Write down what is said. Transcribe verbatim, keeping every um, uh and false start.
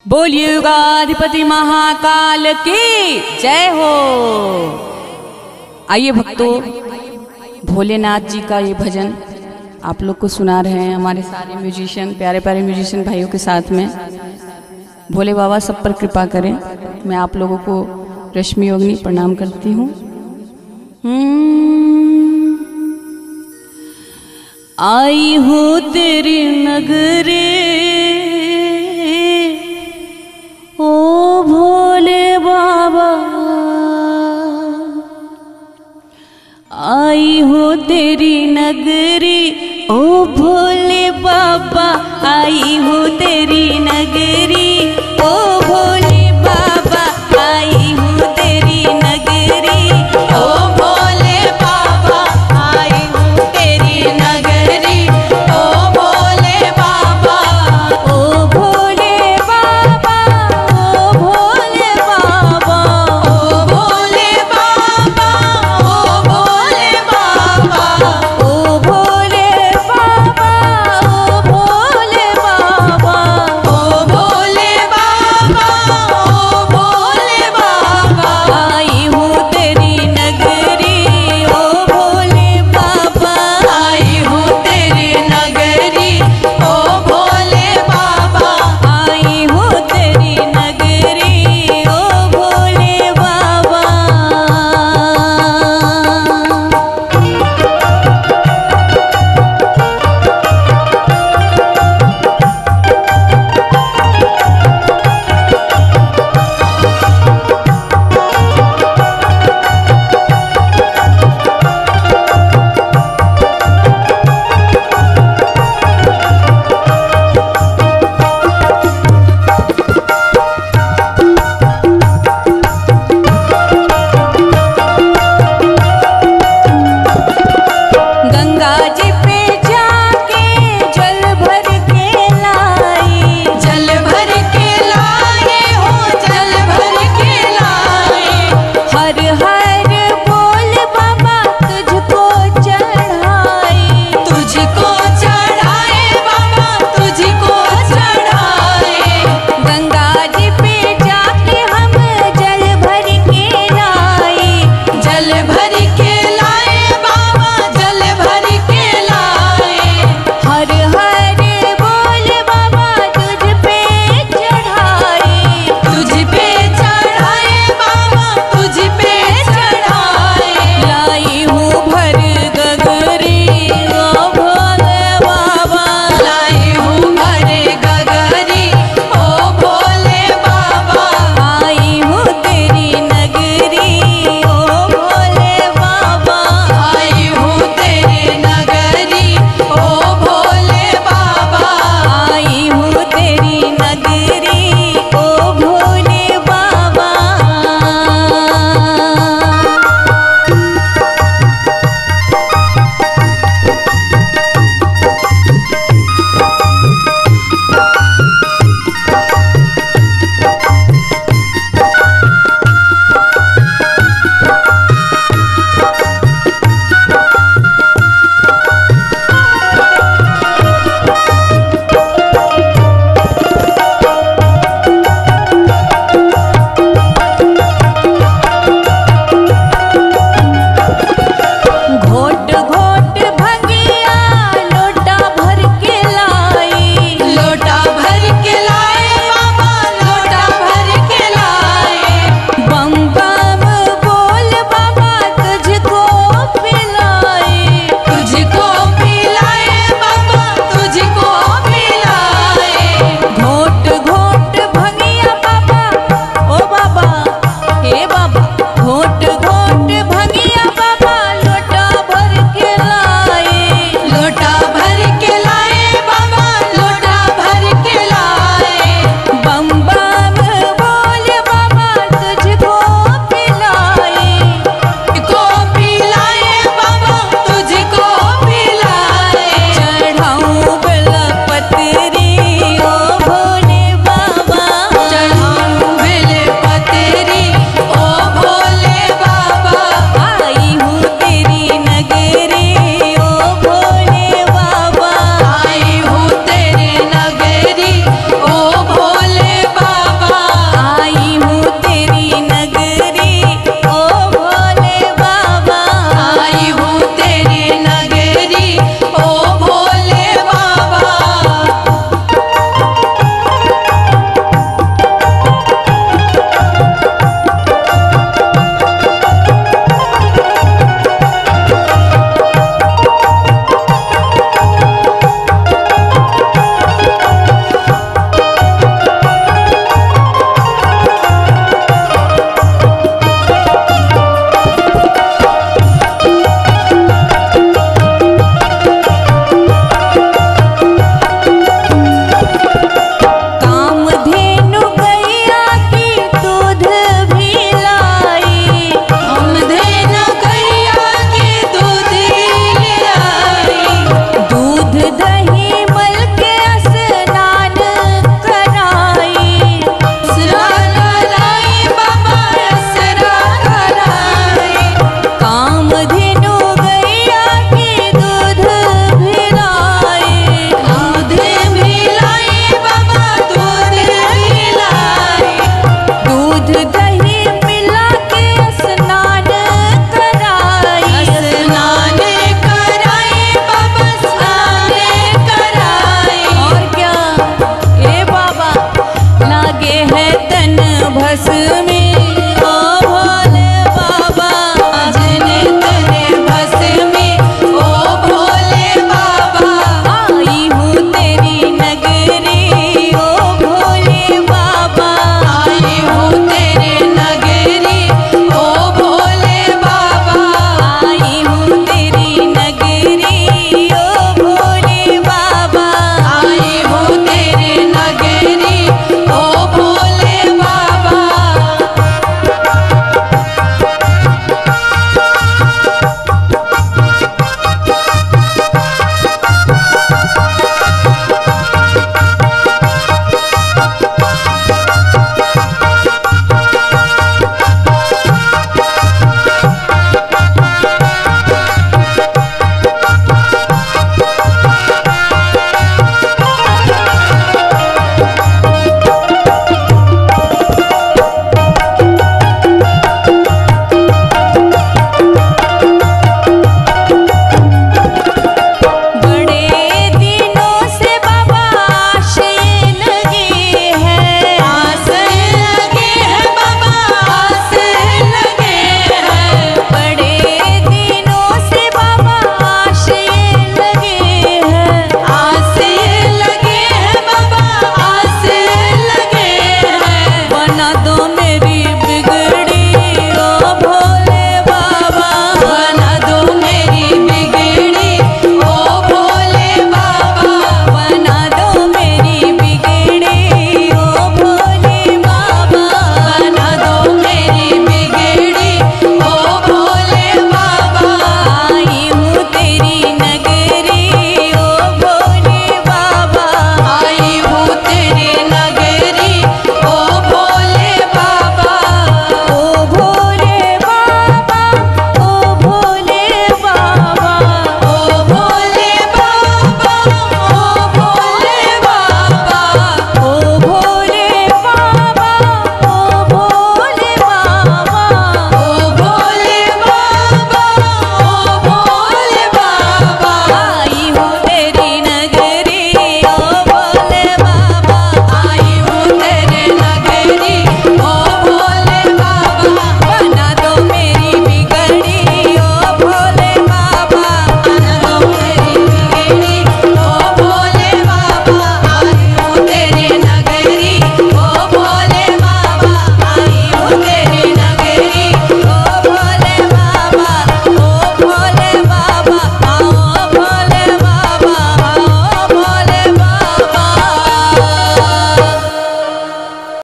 बोलिए युगाधिपति महाकाल की जय हो। आइए भक्तों, भोलेनाथ जी का ये भजन आप लोग को सुना रहे हैं हमारे सारे म्यूजिशियन, प्यारे प्यारे म्यूजिशियन भाइयों के साथ में। भोले बाबा सब पर कृपा करें। मैं आप लोगों को रश्मि योगिनी प्रणाम करती हूँ। आई हूँ तेरी नगरी ओ भोले बाबा, आई हूँ तेरी नगरी ओ भोले बाबा, आई हूँ तेरी नगरी ओ भोले बाबा, आई हूँ तेरी नगरी ओ भोले बाबा, आई हूँ तेरी नगरी ओ भोले बाबा, ओ भोले बाबा, ओ भोले बाबा, ओ भोले बाबा, ओ भोले बाबा, ओ भोले बाबा, ओ भोले बाबा, ओ भोले बस